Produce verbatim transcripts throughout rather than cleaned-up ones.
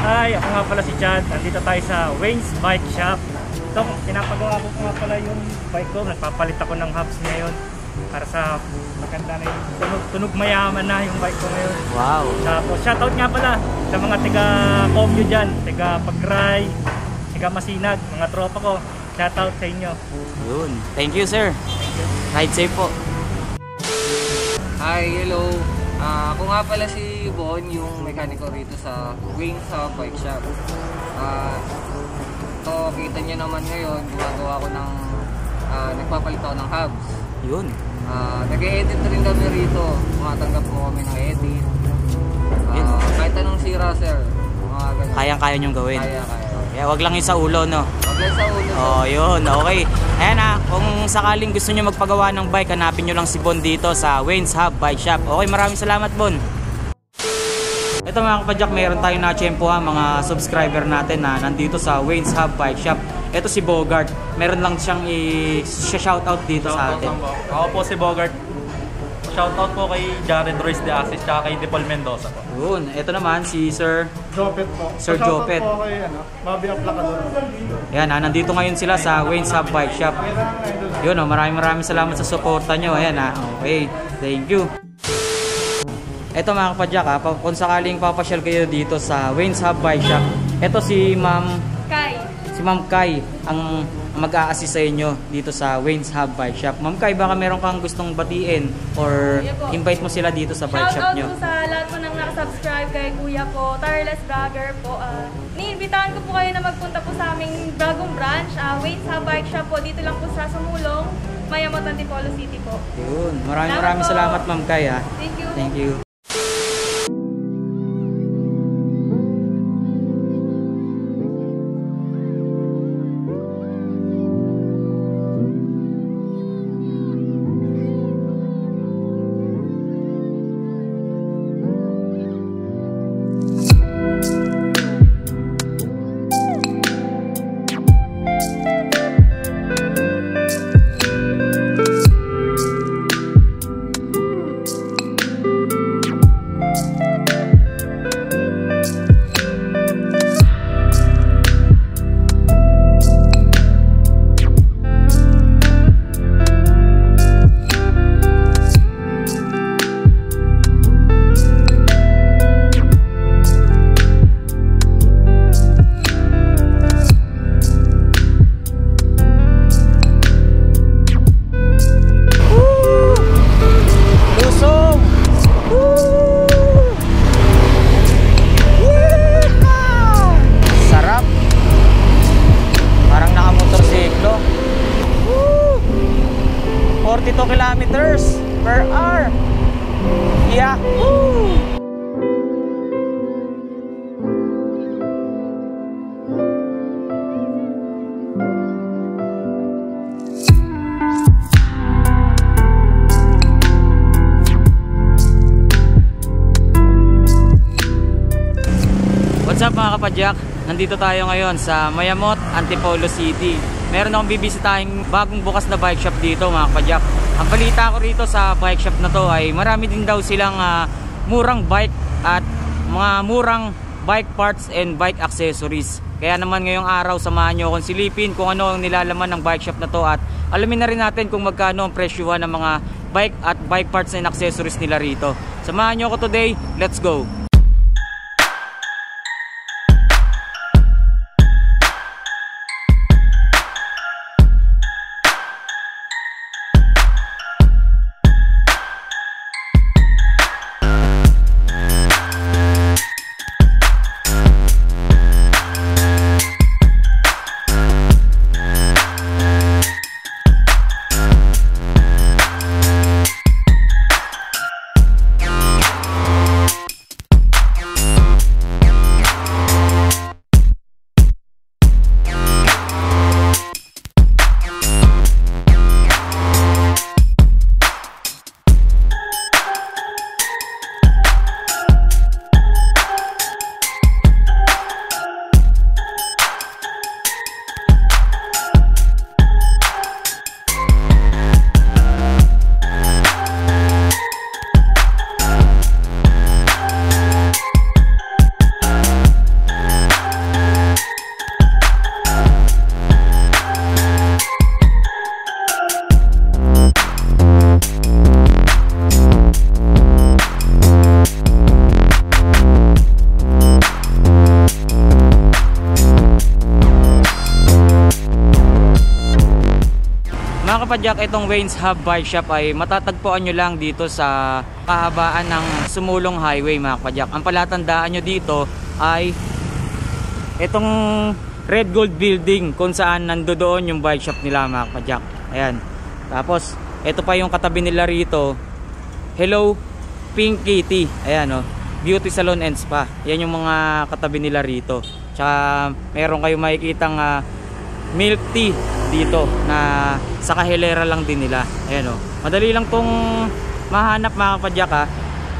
Hi, ako nga pala si Chad. Nandito tayo sa Wayne's Bike Shop. Ito, pinapagawa ko nga pala yung bike ko. Nagpapalit ako ng hubs ngayon para sa maganda na yung tunog, tunog mayaman na yung bike ko ngayon. Wow! Tapos shoutout nga pala sa mga tiga-Comyo dyan, tiga-Pagray, tiga-Masinag, mga tropa ko. Shoutout sa inyo. Yun. Thank you, sir. Thank you. Ride safe po. Hi, hello. Uh, ako nga pala si Bon, yung mekaniko rito sa Wayne's Bike Shop. Uh, ito, kita nyo naman ngayon, gumagawa ko ng, uh, nagpapalit ako ng hubs. Yun. Uh, Nag-e-edit rin kami rito, tumatanggap mo kami ng edit. Uh, kahit anong sira, sir. Mga ganun. Kayang-kaya nyong gawin. Kaya, kaya. Yeah, wag lang yung sa ulo, no? Wag lang sa ulo. Oh, yun. Okay. Ayan na, kung sakaling gusto nyo magpagawa ng bike, hanapin nyo lang si Bon dito sa Wayne's Hub Bike Shop. Okay, maraming salamat, Bon. Ito mga kapadyak, mayroon tayong na-tsempo ha, mga subscriber natin na nandito sa Wayne's Hub Bike Shop. Ito si Bogart. Meron lang siyang i-shoutout dito sa atin. Ako po si Bogart. Shoutout po kay Jared Royce de Asis at kay Dipol Mendoza po. Yun. Ito naman si Sir Jopet po. Sir Jopet. Shoutout po kay ano, Bobby Aplacador. Yan ha, nandito ngayon sila sa Wayne's Hub Bike Shop. Yun o, maraming maraming salamat sa suporta nyo. Ayan ha, okay. Thank you. Ito mga kapadyak ha, kung sakaling papasyal kayo dito sa Wayne's Hub Bike Shop, ito si Ma'am Kai. Si Ma'am Kai ang mag-a-assist sa inyo dito sa Wayne's Hub Bike Shop. Ma'am Kai, baka meron kang gustong batiin or invite mo sila dito sa bike shop nyo. Shoutout po sa lahat po nang nakasubscribe kay kuya ko, Tireless Vlogger po. Uh, Niimbitahan ko po kayo na magpunta po sa aming bagong branch, uh, Wayne's Hub Bike Shop po. Dito lang po sa Sumulong, Mayamot, Antipolo City po. Yun. Maraming maraming salamat Ma'am Kai ha. Thank you. Thank you. forty-two kilometers per hour. Yahoo! What's up mga kapadyak? Nandito tayo ngayon sa Mayamot, Antipolo City. Meron akong bibisitahin bagong bukas na bike shop dito mga kapadyak. Ang balita ko rito sa bike shop na to ay marami din daw silang uh, murang bike at mga murang bike parts and bike accessories. Kaya naman ngayong araw samahan nyo akong silipin kung ano ang nilalaman ng bike shop na to at alamin na rin natin kung magkano ang presyuhan ng mga bike at bike parts and accessories nila rito. Samahan nyo ako today, let's go! kapadyak, itong Wayne's Hub Bike Shop ay matatagpuan nyo lang dito sa kahabaan ng Sumulong Highway mga kapadyak. Ang palatandaan nyo dito ay itong Red Gold Building kung saan nandoon yung bike shop nila mga kapadyak. Ayan. Tapos ito pa yung katabi nila rito, Hello Pink Kitty. Ayan o, Beauty Salon and Spa. Yan yung mga katabi nila rito. Tsaka meron kayong makikitang uh, milk tea dito na sa kahilera lang din nila. Ayan o, madali lang tong mahanap mga kapadyak ha.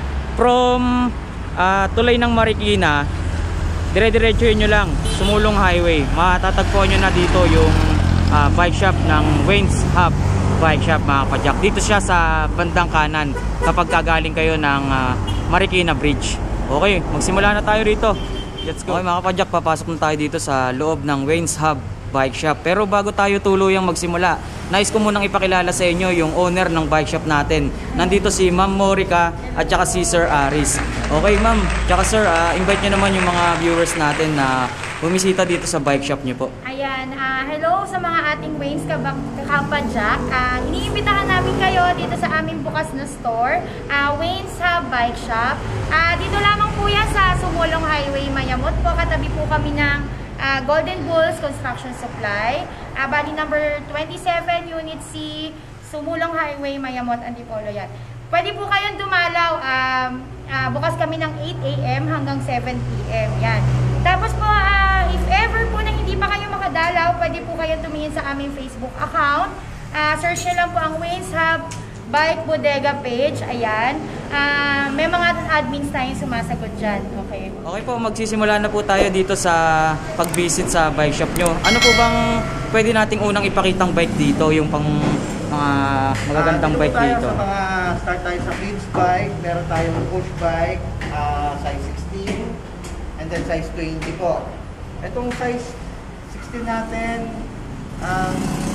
From uh, tulay ng Marikina, dire-diretsuhin nyo lang Sumulong Highway, matatagpuan nyo na dito yung uh, bike shop ng Wayne's Hub Bike Shop mga kapadyak. Dito siya sa bandang kanan kapag kagaling kayo ng uh, Marikina Bridge. Okay, magsimula na tayo rito. Let's go. Okay mga kapadyak, papasok na tayo dito sa loob ng Wayne's Hub Bike Shop. Pero bago tayo tuluyang magsimula, nais ko munang ipakilala sa inyo yung owner ng bike shop natin. Nandito si Ma'am Morica at saka si Sir Aris. Okay ma'am, tsaka sir, uh, invite nyo naman yung mga viewers natin na bumisita dito sa bike shop nyo po. Ayan, uh, hello sa mga ating Wayne's kapadyak. Uh, iniimbitahan namin kayo dito sa aming bukas na store, uh, Wayne's Hub Bike Shop. Uh, dito lamang po yan sa Sumulong Highway, Mayamot po. Katabi po kami ng uh, Golden Bulls Construction Supply. Uh, bali number twenty-seven, Unit C, Sumulong Highway, Mayamot, Antipolo yan. Pwede po kayong dumalaw. Um, uh, bukas kami ng eight A M hanggang seven P M Yan. Tapos po, uh, if ever po na hindi pa kayo makadalaw, pwede po kayo tumingin sa aming Facebook account. Uh, search nyo lang po ang Wayne's Hub Bike Bodega page. Ayan. Uh, may mga admins tayong sumasagot dyan. Okay. Okay po, magsisimula na po tayo dito sa pag-visit sa bike shop nyo. Ano po bang pwede nating unang ipakitang bike dito? Yung pang mga magagandang Ah, bike tayo dito. Sa mga start tayo sa kids bike, meron tayong push bike, ah, size sixteen, and then size twenty po. Itong size sixteen natin, ang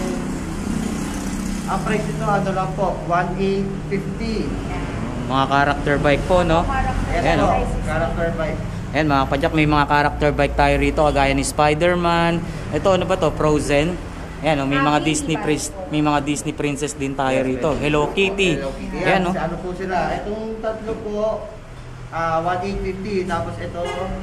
ang price nito ano lang po, one eight fifty. Mga character bike po, no? Yes Ayan, po, oh. character bike. Ayan mga kapadyak, may mga character bike tayo rito kagaya ni Spider-Man. Ito ano ba to? Frozen. Ayan, oh, may mga Disney prince, may mga Disney princess din tayo rito. Hello Kitty. Hello Kitty. Ayan, Yan, no? ano po sila. Itong tatlo po, ah, one eight fifty. Tapos ito,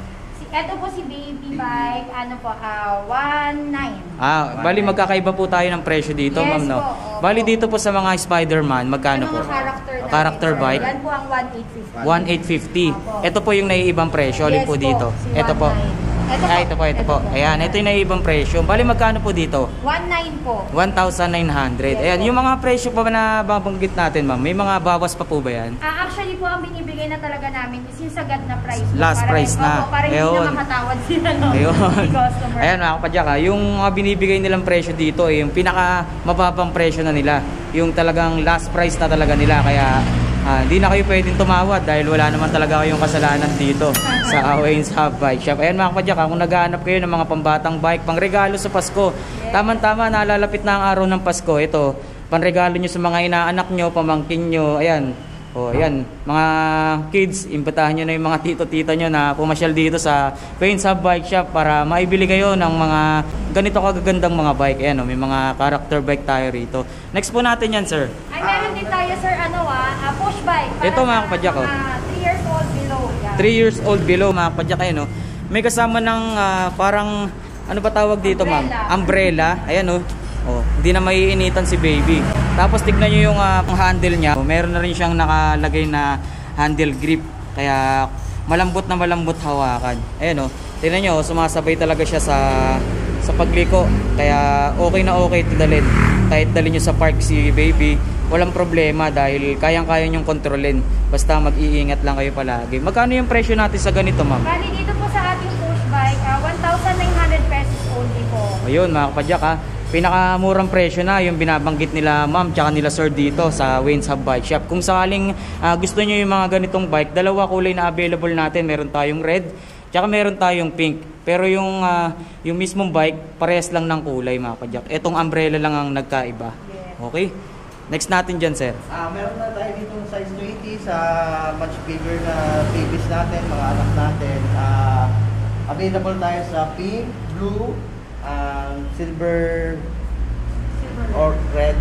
Ito po si baby bike, ano po, uh, one nine. Ah, bali magkakaiba po tayo ng presyo dito, Yes ma'am, no? po, opo. Bali dito po sa mga Spider-Man, magkano Yung po? mga character natin, Character sir. bike? Yan po ang one eight fifty. one eight fifty. Opo. Ito po yung naiibang presyo, alin Yes po dito? si Ito po. one nine. Ito Ah, ito po, ito po. Ayan, ito yung naiibang presyo. Bali magkano po dito? one nine po. one thousand nine hundred. Yes Ayan, po. yung mga presyo pa na babanggit natin, ma'am, may mga bawas pa po ba yan? Ah, actually po, ang binibigay na talaga namin is yung sagad na price. po. Last Para- price na. Opo, para hindi Ayun. na makatawad sila, no? Ayun. Si customer. Ayan mga kapadyak ha, yung mga binibigay nilang presyo dito ay yung pinaka mababang presyo na nila. Yung talagang last price na talaga nila. Kaya ah, hindi na kayo pwedeng tumawad dahil wala naman talaga kayong kasalanan dito sa Wayne's Hub Bike Shop. Ayan mga kapadyak ha, kung naghahanap kayo ng mga pambatang bike, pang regalo sa Pasko. Tama-tama, nalalapit na ang araw ng Pasko. Ito, panregalo nyo sa mga inaanak nyo, pamangkin nyo. Ayan. O, ayan. Mga kids, imbitahan nyo na yung mga tito-tita nyo na pumasyal dito sa Wayne's Hub Bike Shop para maibili kayo ng mga ganito kagagandang mga bike. Ayan o, may mga character bike tayo rito. Next po natin yan, sir. Ay, meron din tayo, sir, ano ah, ah, push bike. Para Ito, mga sa kapadyak, oh. three years old below. Yan. three years old below, mga kapadyak. Ayan o. May kasama ng ah, parang, ano ba tawag dito, ma'am? Umbrella. Umbrella. Ayan o. Oh, hindi na maiinitan si baby. Tapos tignan nyo yung uh, handle niya. Oh, meron na rin siyang nakalagay na handle grip. Kaya malambot na malambot hawakan. Ayan o. Oh, tignan nyo, oh, sumasabay talaga siya sa sa pagliko. Kaya okay na okay ito dalhin. Kahit dalhin nyo sa park si baby, walang problema dahil kayang-kaya nyong kontrolin. Basta mag-iingat lang kayo palagi. Magkano yung presyo natin sa ganito, ma'am? Bali dito po sa ating push bike, uh, one thousand nine hundred pesos only po. Ayun mga kapadyak ha, pinakamurang presyo na yung binabanggit nila ma'am tsaka nila sir dito sa Wayne's Hub Bike Shop. Kung sakaling uh, gusto nyo yung mga ganitong bike, dalawa kulay na available natin. Meron tayong red tsaka meron tayong pink. Pero yung uh, yung mismong bike, parehas lang ng kulay mga kapadyak. Etong umbrella lang ang nagkaiba. Okay? Next natin dyan, sir. ah, meron na tayo dito ng size twenty sa much bigger na babies natin, mga anak natin. Ah, available tayo sa pink, blue, um, silver, or red.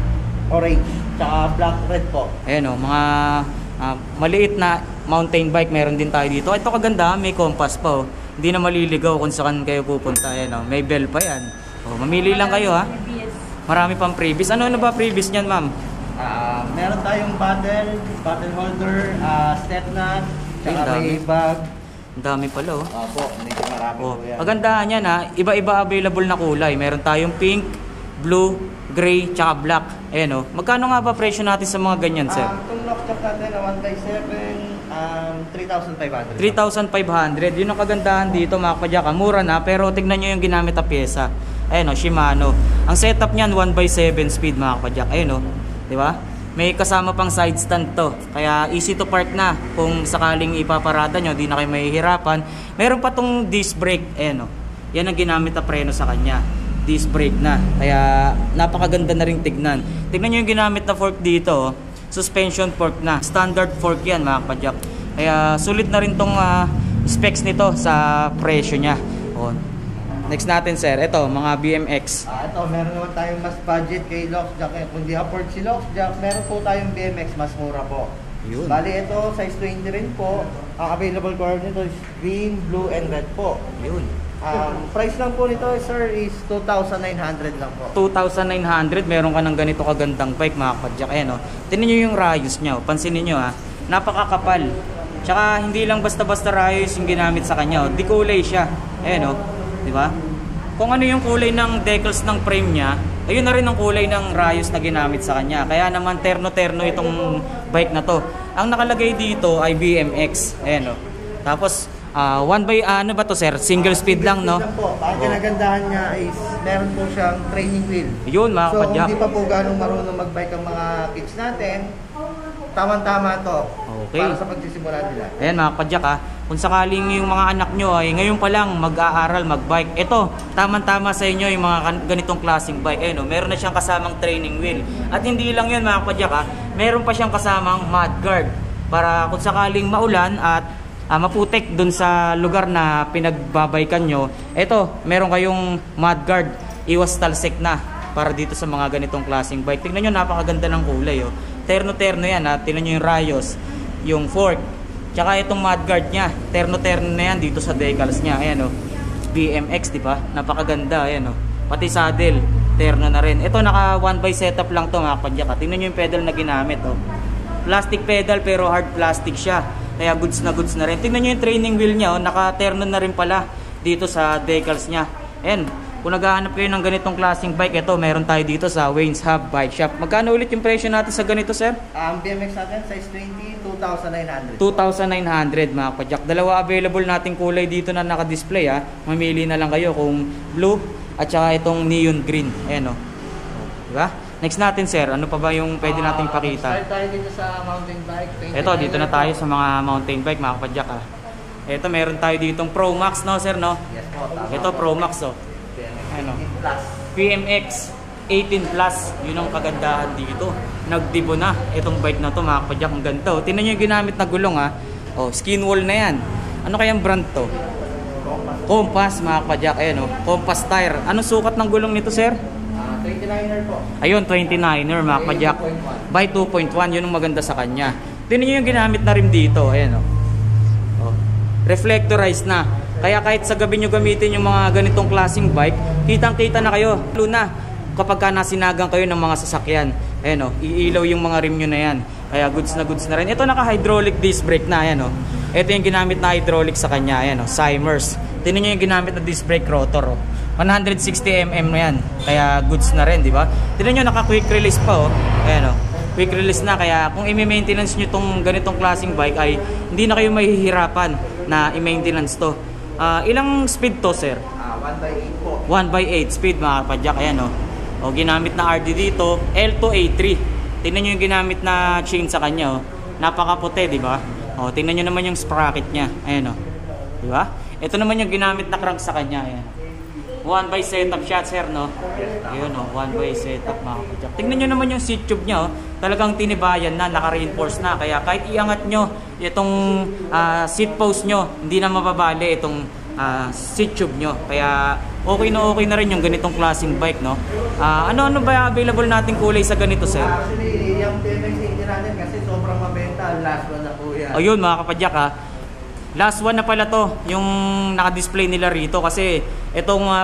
orange, tsaka black red po. Ayan o, mga ah, maliit na mountain bike meron din tayo dito. Ito kaganda, may compass pa o. Hindi na maliligaw kung saan kayo pupunta. Ayan o, may bell pa yan. O, mamili lang kayo ha. Marami pang previous. Ano ano ba previous niyan, ma'am? Ah, meron tayong bottle, bottle holder, ah, step nut, tsaka Ang dami. may bag. Ang dami pala o. Opo, medyo marami Oh, po yan. kagandahan yan ha, iba-iba available na kulay. Meron tayong pink, blue, gray, tsaka black. Ayan o. Magkano nga ba presyo natin sa mga ganyan, sir? Um, itong lock jack natin na one by seven, um, three thousand five hundred. three thousand five hundred. Yun ang kagandahan dito mga kapadyak. Mura na, pero tignan nyo yung ginamit na pyesa. Ayan o, Shimano. Ang setup niyan one by seven speed mga kapadyak. Ayan o, di ba? May kasama pang side stand to. Kaya easy to park na. Kung sakaling ipaparada nyo, di na kayo mahihirapan. Meron pa tong disc brake. Ayan o. Yan ang ginamit na preno sa kanya. Disc brake na. Kaya napakaganda na rin tignan. Tignan nyo yung ginamit na fork dito. Oh. Suspension fork na. Standard fork yan mga kapadyak. Kaya sulit na rin tong uh, specs nito sa presyo niya. Oh. Next natin sir, ito mga B M X. Ah, ito, meron naman tayong mas budget kay Lockjack. Eh, kung di afford si Lockjack, meron po tayong B M X mas mura po. Yun. Bali, ito, size twenty rin po. Ang available color nito is green, blue, and red po. Yun. Um, price lang po nito, sir, is two thousand nine hundred lang po. two thousand nine hundred, meron ka ng ganito kagandang bike mga kapadyak. Ayan o. Tingnan nyo yung rayos niya. Pansinin nyo ha. Napakakapal. Tsaka hindi lang basta-basta rayos yung ginamit sa kanya. O. Di kulay siya. Ayan o. Di ba? Kung ano yung kulay ng decals ng frame niya, ayun na rin ang kulay ng rayos na ginamit sa kanya. Kaya naman terno-terno itong bike na to. Ang nakalagay dito ay B M X. Ayan o. Tapos, uh, one by, uh, ano ba to sir? Single speed lang, no? Lang po. Ang kinagandahan niya is meron po siyang training wheel. Yun, mga So, kapadyak. hindi pa po ganong marunong magbike ang mga kids natin. Tama-tama to. Okay. Para sa pagsisimula nila. Ayan mga kapadyak ha, kung sakaling yung mga anak nyo ay ngayon pa lang mag-aaral magbike, ito, tamang-tama sa inyo yung mga ganitong klaseng bike. Ayan o, meron na siyang kasamang training wheel. At hindi lang yun mga kapadyak ha, meron pa siyang kasamang mudguard. Para kung sakaling maulan at uh, maputik dun sa lugar na pinagbabaykan nyo, ito, meron kayong mudguard, iwas talsik na para dito sa mga ganitong klaseng bike. Tingnan nyo, napakaganda ng kulay oh. Terno-terno yan ha. Tingnan nyo yung rayos, yung fork, tsaka itong mudguard nya. Terno-terno na yan dito sa decals nya. Ayan o. B M X, di ba? Napakaganda. Ayan o. Pati saddle, terno na rin. Ito naka one by setup lang to mga kapadyak. Tingnan nyo yung pedal na ginamit o. Plastic pedal pero hard plastic siya. Kaya goods na goods na rin. Tingnan nyo yung training wheel nya o. Naka-terno na rin pala dito sa decals nya. Ayan. Kung naghahanap kayo ng ganitong klaseng bike, ito, meron tayo dito sa Wayne's Hub Bike Shop. Magkano ulit yung presyo natin sa ganito, sir? Ang B M X natin, size twenty, two thousand nine hundred. two thousand nine hundred mga kapadyak. Dalawa available nating kulay dito na naka-display ha. Mamili na lang kayo kung blue at saka itong neon green. Ayan o. Diba? Next natin, sir. Ano pa ba yung pwede nating pakita? Start tayo dito sa mountain bike. Ito, dito na tayo sa mga mountain bike mga kapadyak ha. Ito, meron tayo ditong Pro Max, no, sir, no? Yes po, tama. Ito, Pro Max, oh. Ano? Plus. B M X eighteen plus, yun ang kagandahan dito. Nagdibo na itong bike na to mga kapadyak. Ang ganda oh. Tingnan nyo yung ginamit na gulong ha. Oh, skin wall na yan. Ano kayang brand to? Compass mga kapadyak. Ayan oh. Compass tire. Anong sukat ng gulong nito sir? Uh, twenty-niner po. Ayun, twenty-niner mga kapadyak. By two point one, yun ang maganda sa kanya. Tingnan nyo yung ginamit na rim dito. Ayan oh. Oh. Reflectorized na. Kaya kahit sa gabi nyo gamitin yung mga ganitong klaseng bike, kitang-kita na kayo. Lalo na kapag ka nasinagang kayo ng mga sasakyan. Ayan o, iilaw yung mga rim nyo na yan. Kaya goods na goods na rin. Ito naka-hydraulic disc brake na. Ayan o. Ito yung ginamit na hydraulic sa kanya. Ayan o, Simers. Tingnan nyo yung ginamit na disc brake rotor o. one hundred sixty millimeters na yan. Kaya goods na rin, di ba? Tingnan nyo, naka-quick release pa o. Ayan o. Quick release na. Kaya kung i-maintenance nyo itong ganitong klaseng bike ay hindi na kayo mahihirapan na i-maintenance to. Uh, ilang speed to, sir? Uh, one by eight po. one by eight speed, mga kapadyak. Ayan, o. O, ginamit na R D dito. L two A three. Tingnan nyo yung ginamit na chain sa kanya, o. Napakaputi, di ba? O, tingnan nyo naman yung sprocket niya. Ayan, o. Di ba? Ito naman yung ginamit na crank sa kanya. Ayan. one by setup siya, sir, no? Ayun, o. one by setup, mga kapadyak. Tingnan nyo naman yung seat tube niya, o. Talagang tinibayan na, naka-reinforce na. Kaya kahit iangat nyo itong uh, seat post nyo, hindi na mababali itong uh, seat tube nyo. Kaya okay na okay na rin yung ganitong klaseng bike, no? Uh, ano-ano ba available nating kulay sa ganito, sir? Actually, yung B M X eighty natin kasi sobrang mabenta. Last one na po yan. Ayun mga kapadyak ha. Last one na pala to, yung naka-display nila rito kasi itong uh,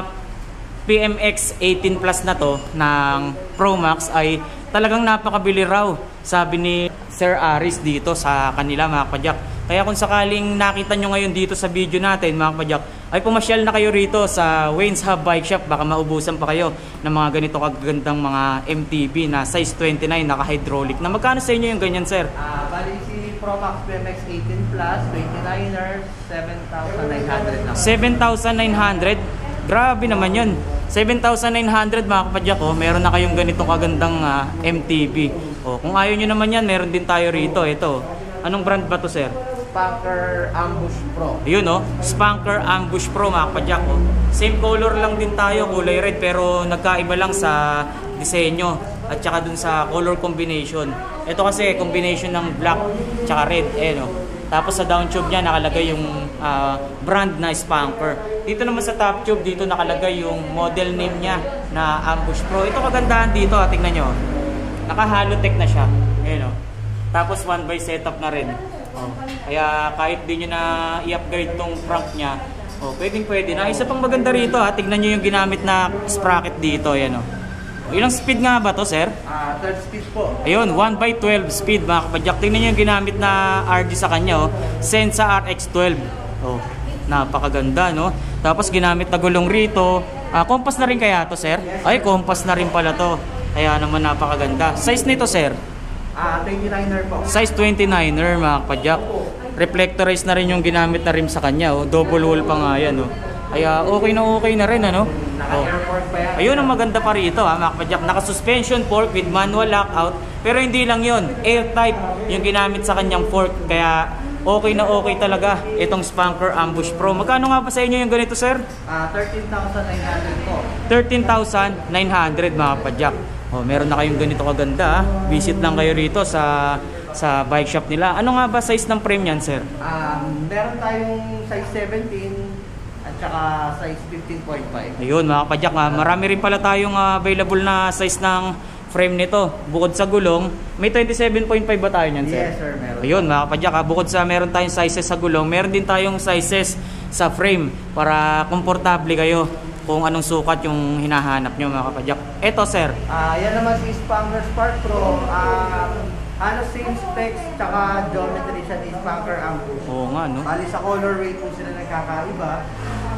P M X eighteen plus na to ng Pro Max ay talagang napakabili raw, sabi ni Sir Aris dito sa kanila mga kapadyak. Kaya kung sakaling nakita nyo ngayon dito sa video natin mga kapadyak, ay pumasyal na kayo rito sa Wayne's Hub Bike Shop. Baka maubusan pa kayo ng mga ganito kagandang mga M T B na size twenty-nine naka-hydraulic. Na magkano sa inyo yung ganyan, sir? Ah, uh, bali si Pro Max B M X eighteen plus, twenty-niner, seven thousand nine hundred lang. seven thousand nine hundred? Grabe naman yun. seven thousand nine hundred mga kapadyak, oh, meron na kayong ganitong kagandang uh, M T B. Oh, kung ayaw nyo naman yan, meron din tayo rito. Ito. Anong brand ba to, sir? Spanker Ambush Pro. Ayun, oh. Spanker Ambush Pro mga kapadyak, oh. Same color lang din tayo, kulay red, pero nagkaiba lang sa disenyo at saka dun sa color combination. Ito kasi combination ng black tsaka red, eh, no? Tapos sa down tube niya nakalagay yung uh, brand na Spanker. Dito naman sa top tube, dito nakalagay yung model name niya na Ambush Pro. Ito kagandahan dito, ah, tingnan nyo. Naka-halotech na siya. Ayun, oh. Tapos one by setup na rin. Oh. Kaya kahit di nyo na i-upgrade tong front niya, oh, pwedeng pwede na. Isa pang maganda rito, ha, tignan nyo yung ginamit na sprocket dito. Ayan, oh. Ilang speed nga ba to, sir? Ah, uh, third speed po. Ayun, one by twelve speed mga kapadyak. Tingnan nyo yung ginamit na R G sa kanya, oh. Sensa R X twelve. Oh, napakaganda, no? Tapos ginamit na gulong rito. Ah, compass na rin kaya to, sir? Ay, compass na rin pala to. Kaya naman napakaganda. Size nito, sir? Ah, twenty-niner po. Size twenty-niner mga kapadyak. Reflectorized na rin yung ginamit na rim sa kanya, oh. Double wall pa nga yan, oh. Kaya okay na okay na rin, ano? Naka-airport pa yan. Ayun ang maganda pa rito, ha, mga kapadyak. Naka-suspension fork with manual lockout. Pero hindi lang yun, air type yung ginamit sa kanyang fork. Kaya okay na okay talaga itong Spanker Ambush Pro. Magkano nga pa sa inyo yung ganito, sir? Ah, thirteen thousand nine hundred po. thirteen thousand nine hundred mga kapadyak. Oh, meron na kayong ganito kaganda, ha? Visit lang kayo rito sa sa bike shop nila. Ano nga ba size ng frame yan, sir? Um, meron tayong size seventeen at saka size fifteen point five. Ayun mga kapadyak, ha? Marami rin pala tayong uh, available na size ng frame nito. Bukod sa gulong, may twenty-seven point five ba tayo niyan, sir? Yes, sir, meron. Ayun mga kapadyak, ha? Bukod sa meron tayong sizes sa gulong, meron din tayong sizes sa frame para komportable kayo kung anong sukat yung hinahanap nyo mga kapadyak. Eto, sir. Ah, yan naman si Spanker Spark Pro. Ah, ano same specs tsaka geometry siya ni Spanker Ambush. Oo nga, no? Bali sa colorway po sila nagkakaiba.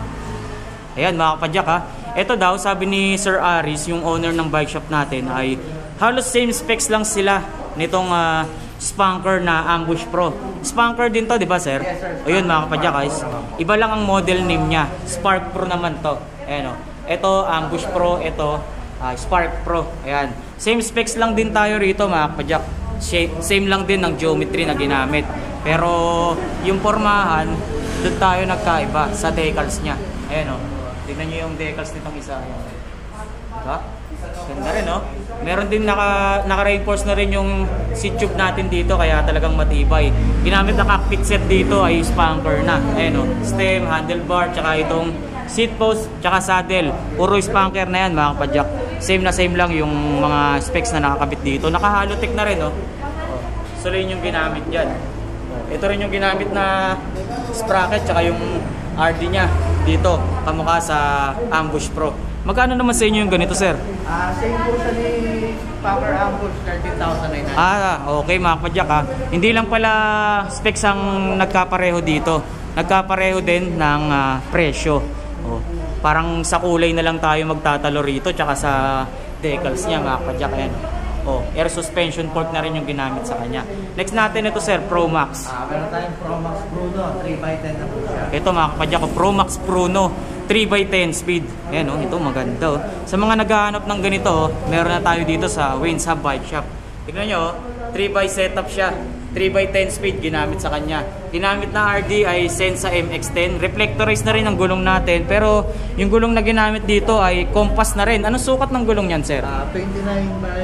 Ayan mga kapadyak, ha. Ito daw, sabi ni Sir Aris, yung owner ng bike shop natin, ay halos same specs lang sila nitong uh, Spanker na Ambush Pro. Spanker din to, di ba, sir? Yes, sir. Ayun mga kapadyak, guys. Iba lang ang model name niya. Spark Pro naman to. Ayan, o. Ito, Ambush Pro. Ito, uh, Spark Pro. Ayan. Same specs lang din tayo rito mga kapadyak. Same lang din ng geometry na ginamit. Pero yung pormahan, doon tayo nagkaiba sa decals niya. Ayan, o. Tignan nyo yung decals nitong isa. Diba? Ganda rin, no? Meron din naka, naka-reinforce na rin yung seat tube natin dito, kaya talagang matibay. Ginamit na cockpit set dito ay Spanker na. Ayan, no? Stem, handlebar, tsaka itong seat post, tsaka saddle. Puro Spanker na yan, mga kapadyak. Same na same lang yung mga specs na nakakabit dito. Naka-halotech na rin, no? So, yun yung ginamit dyan. Ito rin yung ginamit na sprocket, tsaka yung R D niya dito, kamukha sa Ambush Pro. Magkano naman sa inyo yung ganito, sir? Ah, same po siya ni Spanker Ambush, thirteen thousand nine hundred. Ah, okay mga kapadyak, ha. Hindi lang pala specs ang nagkapareho dito. Nagkapareho din ng uh, presyo. Oh, parang sa kulay na lang tayo magtatalo rito, tsaka sa decals niya mga kapadyak. Ayan. Oh, air suspension fork na rin yung ginamit sa kanya. Next natin ito, sir, Pro Max. Ah, meron tayong Pro Max Bruno, three by ten na po siya. Ito mga kapadyak, Pro Max Bruno, three by ten speed. Ayan, oh, ito maganda, oh. Sa mga naghahanap ng ganito, oh, meron na tayo dito sa Wayne's Hub Bike Shop. Tignan nyo, oh, three by setup siya. three by ten speed ginamit sa kanya. Ginamit na R D ay Sensa M X ten. Reflectorized na rin ang gulong natin. Pero yung gulong na ginamit dito ay compass na rin. Anong sukat ng gulong yan, sir? Ah, twenty-nine by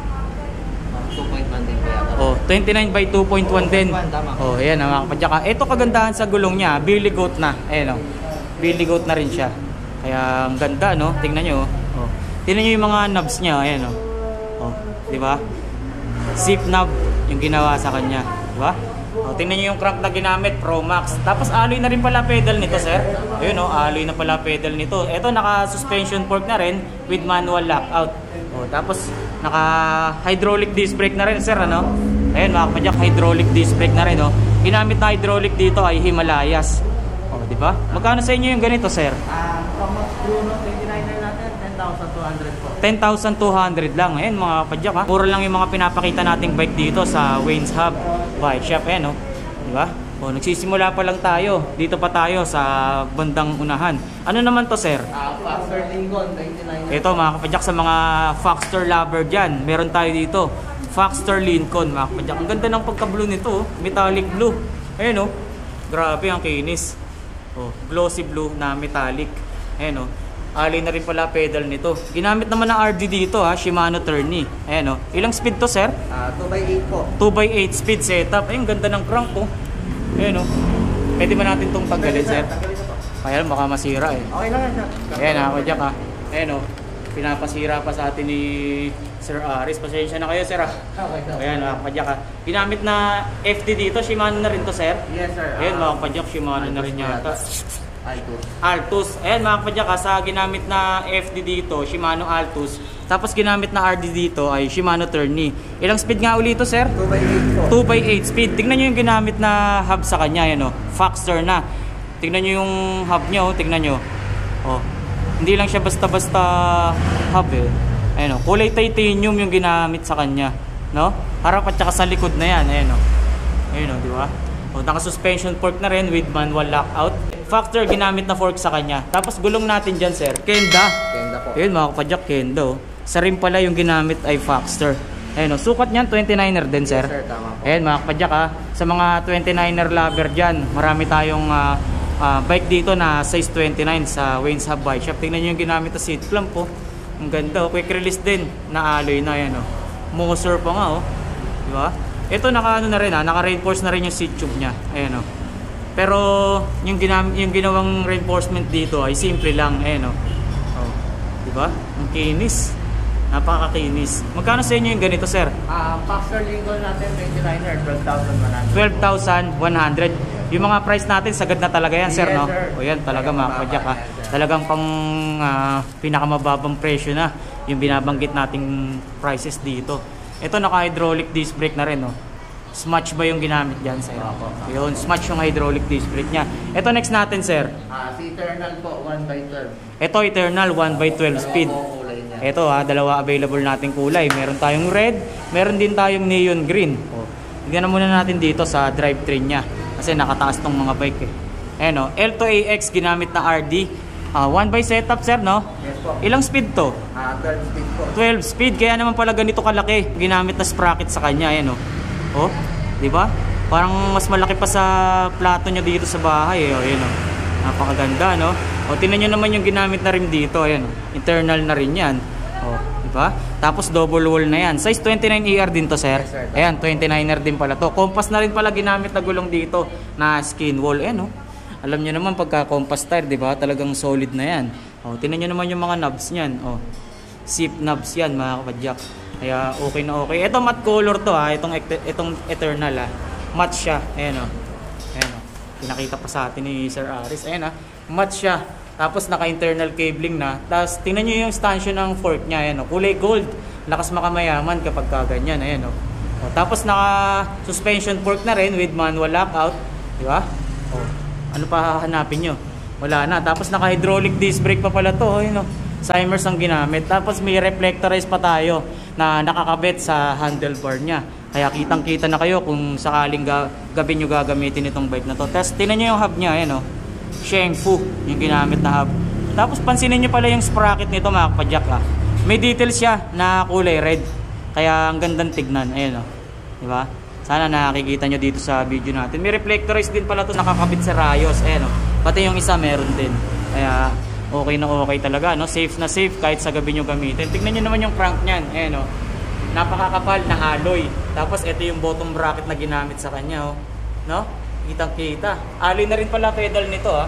two point one din po yata. Oh, twenty-nine by two point one din. Tama. Oh, ayan mga kapadyak. Ito kagandahan sa gulong niya, Billy Goat na. Ayan, oh. billy goat na rin siya. Kaya ang ganda, no? Tingnan nyo. Oh. Tingnan nyo yung mga knobs niya. Ayan, oh. Oh, di ba? Zip knob yung ginawa sa kanya. Di ba? Oh, tingnan nyo yung crank na ginamit, Pro Max. Tapos alloy na rin pala pedal nito, sir. Ayun, oh, alloy na pala pedal nito. Ito, naka-suspension fork na rin with manual lockout. Oh, tapos, naka-hydraulic disc brake na rin, sir, ano? Ayun, mga kapadyak, hydraulic disc brake na rin, oh. Ginamit na hydraulic dito ay Himalayas. Oh, di ba? Magkano sa inyo yung ganito, sir? Ah, uh, Max Bruno twenty-niner natin, ten thousand two hundred po. ten thousand two hundred lang. Ayun, mga kapadyak, ha. Puro lang yung mga pinapakita nating bike dito sa Wayne's Hub Bike Shop, eh, no? Di ba? O, nagsisimula pa lang tayo. Dito pa tayo sa bandang unahan. Ano naman to, sir? Ah, uh, Foxter Lincoln twenty-niner. Ito, mga kapadyak, sa mga Foxter lover dyan, meron tayo dito. Foxter Lincoln, mga kapadyak. Ang ganda ng pagka-blue nito, oh. Metallic blue. Ayun, oh. Grabe, ang kinis. Oh, glossy blue na metallic. Ayun, oh. Alloy na rin pala pedal nito. Ginamit naman ng R D dito, ha, Shimano Tourney. Ayan, oh. Ilang speed to, sir? Ah, two by eight po. two by eight speed setup. Ayun, ganda ng crank, oh. Ayan, oh. Pwede ba natin itong tanggalin, sir? Kaya baka masira, eh. Okay lang yan, sir. Ayan, ha, kadyak, ha. Ayan, oh. Pinapasira pa sa atin ni Sir Aris. Pasensya na kayo, sir, ha. Okay, sir. Ayan, mga kadyak, ha. Ginamit na F D dito. Shimano na rin to, sir? Yes, sir. Ayan, Ah, mga kadyak, Shimano na rin yata. Altus. Altus. Ayan, mga kapadyak, sa ginamit na F D dito, Shimano Altus. Tapos ginamit na R D dito ay Shimano Tourney. Ilang speed nga ulit ito, sir? two by eight po. two by eight speed. Tingnan nyo yung ginamit na hub sa kanya, yan, oh. Foxter na. Tingnan nyo yung hub nyo, oh. Tingnan nyo. Oh. Hindi lang siya basta-basta hub, eh. Ayan, oh. Kulay titanium yung ginamit sa kanya, no? Harap at saka sa likod na yan, ayan, oh. Ayan, oh, di ba? Oh, naka-suspension fork na rin with manual lockout. Foxter ginamit na fork sa kanya. Tapos gulong natin dyan, sir. Kenda. Kenda po. Ayun, mga kapadyak, Kenda, oh. Sa rim pala yung ginamit ay Foxter. Ayun, oh. Sukat niyan, twenty-niner din, sir. Yes, sir, tama po. Ayun, mga kapadyak, ha. Sa mga twenty-niner lover dyan, marami tayong uh, uh, bike dito na size twenty-nine sa Wayne's Hub Bike Shop. Tingnan nyo yung ginamit na seat clamp, oh. Ang ganda, oh. Quick release din na alloy na, yan, oh. Moser pa nga, oh. Diba? Ito naka ano na rin, ha, naka-reinforce na rin yung seat tube niya. Ayan, oh. Pero yung ginam yung ginawang reinforcement dito ay simple lang, ayan, oh. Oh, 'di ba? Ang kinis. Napakakinis. Magkano sa inyo yung ganito, sir? Ah, Foxter Lincoln natin twenty-niner, twelve thousand one hundred. twelve thousand one hundred. Yung mga price natin sagad na talaga yan, sir, Yes, no? sir. O yan, talaga mga kapadyak, ha. Talagang pang uh, pinakamababang presyo na yung binabanggit nating prices dito. Ito naka-hydraulic disc brake na rin, no? Smudge ba yung ginamit dyan, sir? Yun, smudge yung hydraulic disc brake niya. Ito next natin, sir. Ah, si Eternal po, one by twelve. Ito, Eternal, one by twelve speed. Ito, ha, dalawa available nating kulay. Meron tayong red, meron din tayong neon green. O, tignan muna natin dito sa drivetrain niya. Kasi nakataas tong mga bike, eh. Ayan, o, L two A X ginamit na R D. Uh, one by setup, sir, no? Yes po. Ilang speed to? Ah, twelve speed po. twelve speed, kaya naman pala ganito kalaki. Ginamit na sprocket sa kanya, ayan, o. Oh, di ba? Parang mas malaki pa sa plato niya dito sa bahay, eh. Oh, ayan, oh. Napakaganda, no? O, tingnan niyo naman yung ginamit na rim dito, ayan, oh. Internal na rin 'yan. Oh, di ba? Tapos double wall na 'yan. Size twenty-nine E R din to, sir. Yes, sir. Ayan, twenty-niner din pala to. Compass na rin pala ginamit na gulong dito na skin wall, ayan, oh. Alam niyo naman pagka compass tire, di ba? Talagang solid na 'yan. Oh, tingnan niyo naman yung mga knobs niyan, oh. Zip knobs 'yan, mga kapadyak. Kaya okay na okay. Ito matte color to, ha. Itong itong Eternal, ha. Matte siya. Ayan, oh. Ayan, oh. Pinakita pa sa atin ni Sir Aris. Ayan, ha. Matte siya. Tapos naka-internal cabling na. Tapos tingnan niyo yung stanchion ng fork niya, ayan, oh. Kulay gold. Lakas makamayaman kapag kaganyan, ayan, oh. Oh, tapos naka-suspension fork na rin with manual lockout, di ba? Oh. Ano pa hahanapin niyo? Wala na. Tapos naka-hydraulic disc brake pa pala to, ayan, oh. Simers ang ginamit. Tapos may reflectorize pa tayo na nakakabit sa handlebar niya. Kaya kitang-kita na kayo kung sakaling ga gabi nyo gagamitin itong bike na to. Tapos tingnan nyo yung hub niya, ayan, oh. Shengfu yung ginamit na hub. Tapos pansinin nyo pala yung sprocket nito, mga kapadyak, ah. May details siya na kulay red. Kaya ang gandang tignan, ayan, oh. Diba? Sana nakikita nyo dito sa video natin. May reflectorize din pala to nakakabit sa rayos, ayan, oh. Pati yung isa meron din. Kaya okay na okay talaga, no? Safe na safe kahit sa gabi nyo gamitin. Tignan nyo naman yung crank nyan, ayan, oh. Napakakapal na alloy. Tapos ito yung bottom bracket na ginamit sa kanya, oh. No? Kitang kita. Alloy na rin pala pedal nito, ha.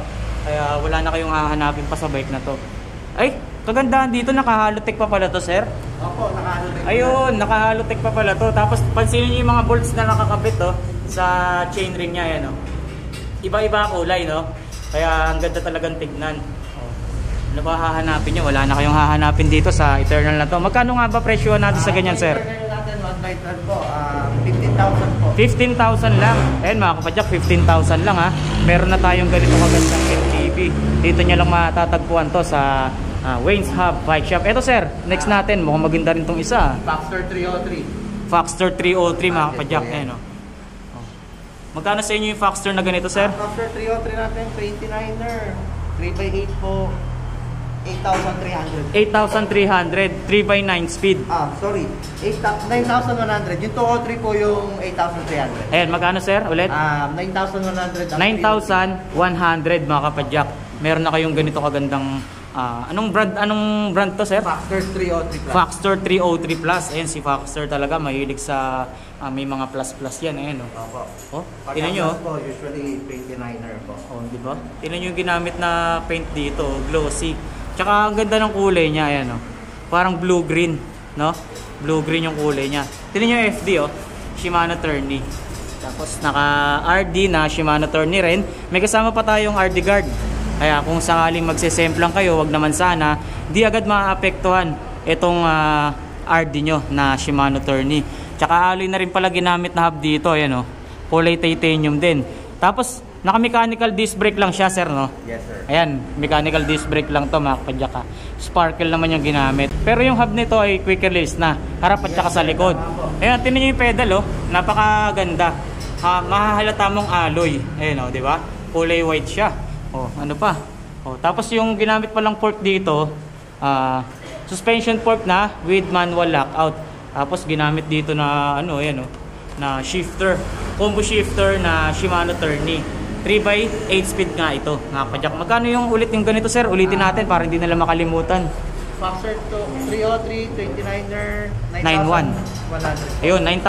Kaya wala na kayong hahanapin pa sa bike na to. Ay, kagandahan dito, naka-halotek pa pala to, sir. Opo, naka-halotek. Ayun, naka-halotek pa pala to. Tapos pansinin niyo yung mga bolts na nakakabit to sa chain ring niya, yan, oh. Iba-iba kulay, no? Kaya ang ganda talagang tignan. Oh. Ano ba hahanapin niyo? Wala na kayong hahanapin dito sa Eternal na to. Magkano nga ba presyo natin sa ganyan, sir? Night run po, uh, fifteen thousand po. fifteen thousand lang. Ayan mga kapadyak, fifteen thousand lang ha. Meron na tayong ganito kagandang M T B. Dito nyo lang matatagpuan to sa uh, Wayne's Hub Bike Shop. Eto sir, next natin, mukhang maganda rin tong isa. Foxster three oh three. Foxster three oh three mga kapadyak. Ayan o. Oh. Magkano sa inyo yung Foxster na ganito sir? Uh, Foxster three oh three natin, twenty-niner. three by eight po. eight thousand three hundred. eight thousand three hundred, three by nine speed. Ah, sorry. nine thousand one hundred. Yung two oh three po yung eight thousand three hundred. Ayan, magkano sir? Ulit? Ah, nine thousand one hundred. nine thousand one hundred mga kapadyak. Meron na kayong ganito kagandang uh, anong brand anong brand to sir? Foxster three oh three plus. Foxster three oh three plus. Ayan si Foxster talaga mahilig sa uh, may mga plus plus yan ayan oh. Opo. Oh, tingnan niyo po, usually twenty-niner po. Oh, di ba? Tingnan niyo yung ginamit na paint dito, glossy. Tsaka ang ganda ng kulay niya, ayan oh. Parang blue green, no? Blue green yung kulay niya. Tingnan niyo yung F D oh, Shimano Tourney. Tapos naka R D na Shimano Tourney rin. May kasama pa tayong R D guard. Kaya kung sakaling magsesemplang kayo, wag naman sana, di agad maaapektuhan itong uh, R D nyo na Shimano Tourney. Tsaka alloy na rin pala ginamit na hub dito, ayan oh. Kulay titanium din. Tapos naka-mechanical disc brake lang siya, sir, no? Yes, sir. Ayan, mechanical disc brake lang to, mga kapadyak ha. Sparkle naman yung ginamit. Pero yung hub nito ay quick release na, harap at saka sa likod. Ayan, tingnan nyo yung pedal, oh. Napakaganda. Ha, mahahalata mong alloy. Ayan, oh, di ba? Kulay white siya. Oh, ano pa? Oh, tapos yung ginamit pa lang fork dito, uh, suspension fork na with manual lockout. Tapos ginamit dito na, ano, ayan, oh, na shifter. Combo shifter na Shimano Tourney. three by eight speed nga ito, mga kapadyak. Magkano yung ulit yung ganito sir? Ulitin natin para hindi nila makalimutan. Foxster three oh three, twenty-niner, nine one. Ayun, nine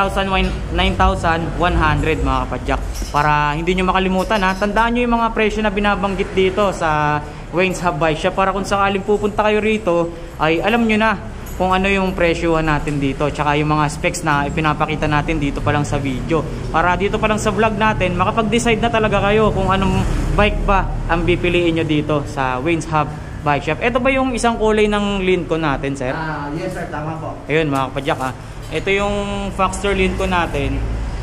thousand one hundred mga kapadyak. Para hindi nyo makalimutan ha. Tandaan nyo yung mga presyo na binabanggit dito sa Wayne's Hub Bike Shop. Para kung sakaling pupunta kayo rito, ay alam nyo na kung ano yung presyohan natin dito, tsaka yung mga specs na ipinapakita natin dito pa lang sa video, para dito pa lang sa vlog natin makapag-decide na talaga kayo kung anong bike ba ang pipiliin nyo dito sa Wayne's Hub Bike Shop. Ito ba yung isang kulay ng Lincoln natin, sir? Ah, yes sir, tama po. Ayun mga kapadyak ha. Ito yung Foxster Lincoln natin.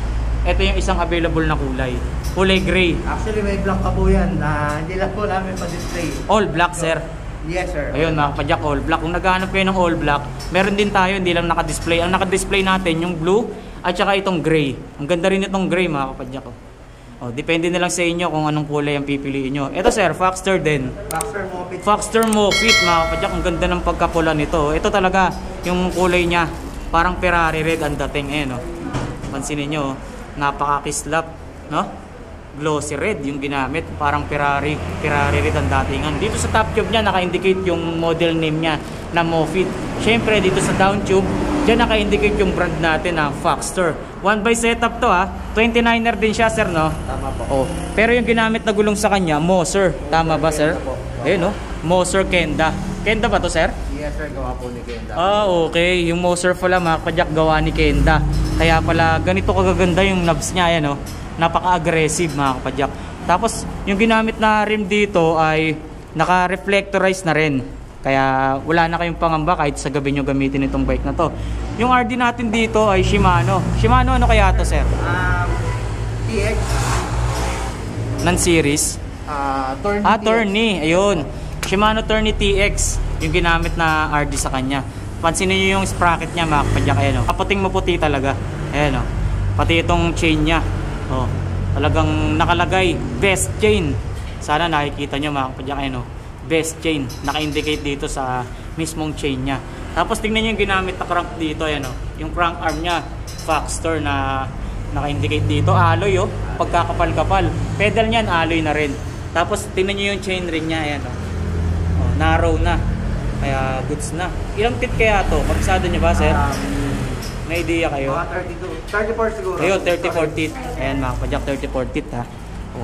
Ito yung isang available na kulay, kulay gray. Actually may black pa po yan na hindi lang po namin pa-display. All black, sir. Yes sir. Ayun mga kapadyak, all black. Kung naghahanap kayo ng all black, meron din tayo, hindi lang naka-display. Ang naka-display natin yung blue at saka itong gray. Ang ganda rin itong gray mga kapadyak. Oh, depende na lang sa inyo kung anong kulay ang pipiliin nyo. Ito sir, Foxster din. Foxster Mofit. Foxster Mofit mga kapadyak. Ang ganda ng pagkapula nito. Ito talaga yung kulay niya. Parang Ferrari red ang dating. Ayan oh. Pansinin nyo, oh. Napaka-kislap, no? Glossy red yung ginamit, parang Ferrari Ferrari red ang datingan. Dito sa top tube niya naka-indicate yung model name niya na Mofit. Syempre dito sa down tube, diyan naka-indicate yung brand natin na Foxster. one by setup to ha. twenty-niner din siya sir, no? Tama po. Oh, pero yung ginamit na gulong sa kanya, Moser. Tama ba sir? Ayun no, Moser Kenda. Kenda ba to sir? Yes sir, gawa po ni Kenda. Ah, okay. Yung Moser pala mga kapadyak, gawa ni Kenda. Kaya pala ganito kagaganda yung knobs niya, ayan no. Napaka-aggressive mga kapadyak. Tapos yung ginamit na rim dito ay naka-reflectorize na rin. Kaya wala na kayong pangamba kahit sa gabi nyo gamitin itong bike na to. Yung R D natin dito ay Shimano. Shimano ano kaya to sir? Um, T X. Non-series? Uh, Tourney. Ah, Tourney. Ayun. Shimano Tourney T X. Yung ginamit na R D sa kanya. Pansinin nyo yung sprocket niya mga kapadyak. Ayan o. Kaputing maputi talaga. Ayan o. Pati itong chain niya. Oh, talagang nakalagay best chain. Sana nakikita nyo mga kapadyak, ano, best chain. Naka-indicate dito sa mismong chain niya. Tapos tingnan nyo yung ginamit na crank dito, ayan, oh. Yung crank arm niya, Foxster na naka-indicate dito. Alloy oh, pagkakapal-kapal. Pedal niyan, alloy na rin. Tapos tingnan nyo yung chain ring niya, ayan oh. Oh, narrow na. Kaya goods na. Ilang tit kaya to? Kabisado nyo ba sir? Um, May idea kayo? Mga thirty-two, thirty-four siguro. Ayun, thirty-four teeth. Ayan mga kapadyak, thirty-four teeth ha. Oh.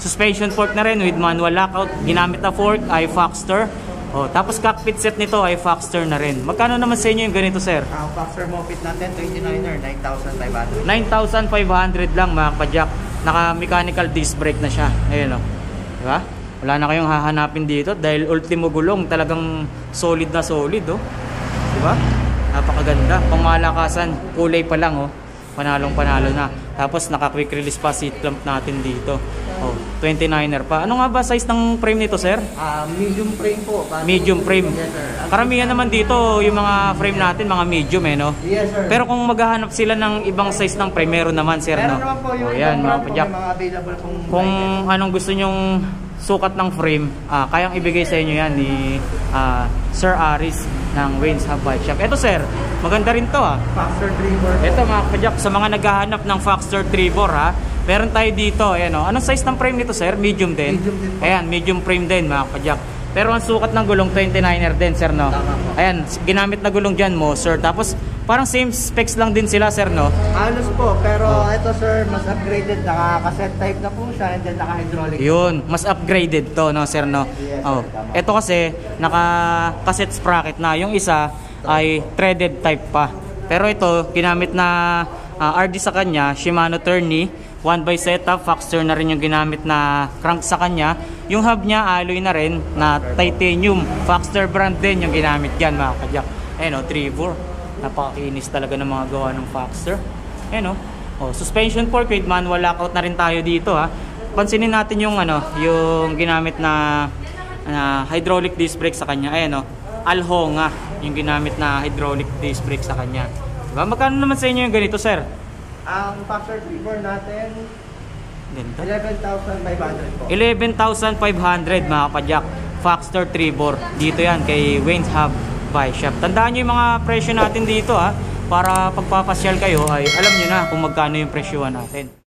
suspension fork na rin with manual lockout. Ginamit na fork ay Foxter. Oh, tapos cockpit set nito ay Foxter na rin. Magkano naman sa inyo yung ganito, sir? Ang Foxter Moped natin, twenty-niner, nine thousand five hundred. nine thousand five hundred lang mga kapadyak. Naka-mechanical disc brake na siya. Ayun, oh. Diba? Wala na kayong hahanapin dito dahil ultimo gulong talagang solid na solid, oh. Diba? Napakaganda. Pangmalakasan, kulay pa lang, oh. Panalong panalo na. Tapos naka-quick release pa seat clamp natin dito. Oh, twenty-niner pa. Ano nga ba size ng frame nito, sir? Ah, medium frame po. Basta- Medium frame. Yes, sir. Karamihan naman dito, yung mga frame natin, mga medium eh, no? Yes, sir. Pero kung maghahanap sila ng ibang size ng frame, meron naman, sir, Meron no? naman po yung Oh, ibang yan, mga brand po, padyak. may mga available pong Kung items. anong gusto nyong sukat ng frame, ah, kayang ibigay sa inyo yan ni ah, Sir Aris ng Wayne's Hub Bike Shop. Ito, sir, maganda rin to, ah. Foxter Dreamer. Ito, mga padyak, sa mga naghahanap ng Foxter Trevor, ha? Meron tayo dito, ayan, oh. Anong size ng frame nito, sir? Medium din? Medium din po. Ayan, medium frame din, mga padyak. Pero ang sukat ng gulong, twenty-niner din, sir, no? Tama po. Ayan, ginamit na gulong dyan mo, sir. Tapos, parang same specs lang din sila, sir, no? Halos po, pero Oh. ito sir, mas upgraded, naka-cassette type na po siya and then naka-hydraulic. Yun, mas upgraded to, no, sir, no? Yes, sir, Oh. tama. Ito kasi, naka-cassette sprocket na. Yung isa ay threaded type pa. Pero ito, ginamit na ah, R D sa kanya, Shimano Tourney, one by setup, Foxter na rin yung ginamit na crank sa kanya. Yung hub niya, alloy na rin, na titanium. Foxter brand din yung ginamit yan, mga kadyak. Ayan o, Trevor. Napakakinis talaga ng mga gawa ng Foxter. Ayan o. Oh, suspension fork with manual lockout na rin tayo dito, ha. Pansinin natin yung ano, yung ginamit na na hydraulic disc brake sa kanya. Ayan o, Alhonga yung ginamit na hydraulic disc brake sa kanya. Diba? Magkano naman sa inyo yung ganito, sir? Ang Foxter Dreamer natin, Ganito. eleven thousand five hundred po. eleven thousand five hundred, mga kapadyak. Foxter Trevor. Dito yan kay Wayne's Hub Bike Shop. Tandaan nyo yung mga presyo natin dito, ha. Para pagpapasyal kayo ay alam nyo na kung magkano yung presyohan natin.